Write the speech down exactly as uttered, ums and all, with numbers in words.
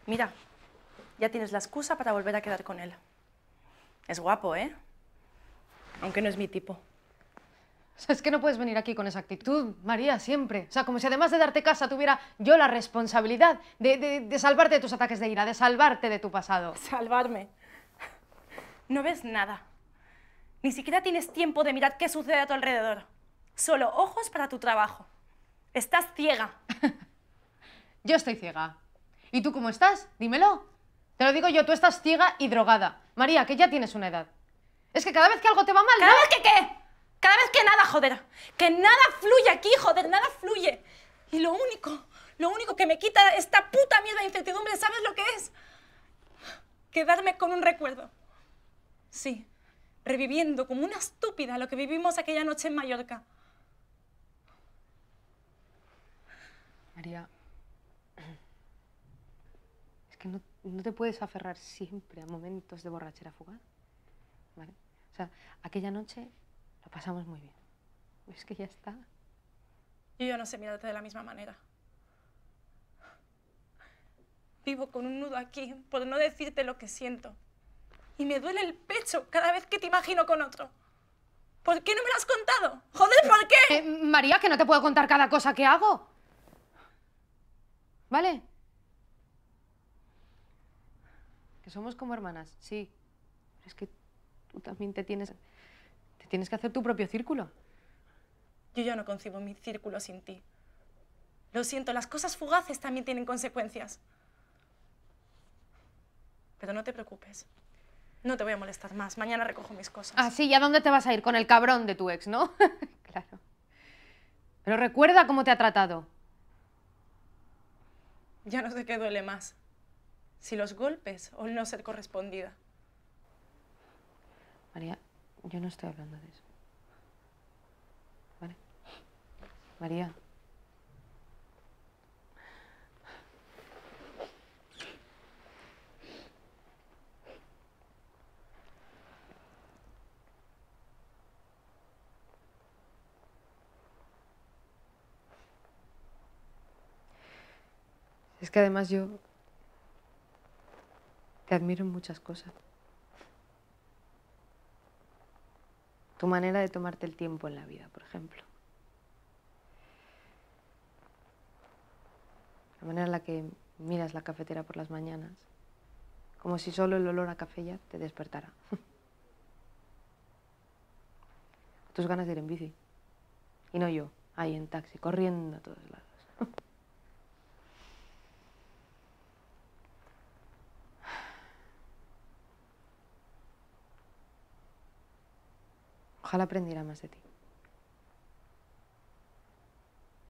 Mira, ya tienes la excusa para volver a quedar con él. Es guapo, ¿eh? Aunque no es mi tipo. O sea, es que no puedes venir aquí con esa actitud, María, siempre. O sea, como si además de darte casa tuviera yo la responsabilidad de, de, de salvarte de tus ataques de ira, de salvarte de tu pasado. Salvarme. No ves nada. Ni siquiera tienes tiempo de mirar qué sucede a tu alrededor. Solo ojos para tu trabajo. Estás ciega. Yo estoy ciega. ¿Y tú cómo estás? Dímelo. Te lo digo yo, tú estás ciega y drogada. María, que ya tienes una edad. Es que cada vez que algo te va mal, ¿Cada ¿no? vez que qué? Cada vez que nada, joder. Que nada fluye aquí, joder, nada fluye. Y lo único, lo único que me quita esta puta mierda de incertidumbre, ¿sabes lo que es? Quedarme con un recuerdo. Sí, reviviendo como una estúpida lo que vivimos aquella noche en Mallorca. María, es que no, no te puedes aferrar siempre a momentos de borrachera fugaz, ¿vale? O sea, aquella noche lo pasamos muy bien. Es que ya está. Yo ya no sé mirarte de la misma manera. Vivo con un nudo aquí por no decirte lo que siento. Y me duele el pecho cada vez que te imagino con otro. ¿Por qué no me lo has contado? ¡Joder, ¿por qué? Eh, María, que no te puedo contar cada cosa que hago. ¿Vale? Que somos como hermanas, sí. Pero es que tú también te tienes, te tienes que hacer tu propio círculo. Yo ya no concibo mi círculo sin ti. Lo siento, las cosas fugaces también tienen consecuencias. Pero no te preocupes. No te voy a molestar más. Mañana recojo mis cosas. Ah, sí, ¿y a dónde te vas a ir? Con el cabrón de tu ex, ¿no? Claro. Pero recuerda cómo te ha tratado. Ya no sé qué duele más. Si los golpes o el no ser correspondida. María, yo no estoy hablando de eso. ¿Vale? María. Es que además yo te admiro en muchas cosas. Tu manera de tomarte el tiempo en la vida, por ejemplo. La manera en la que miras la cafetera por las mañanas, como si solo el olor a café ya te despertara. Tus ganas de ir en bici. Y no yo, ahí en taxi, corriendo a todos lados. Ojalá aprendiera más de ti.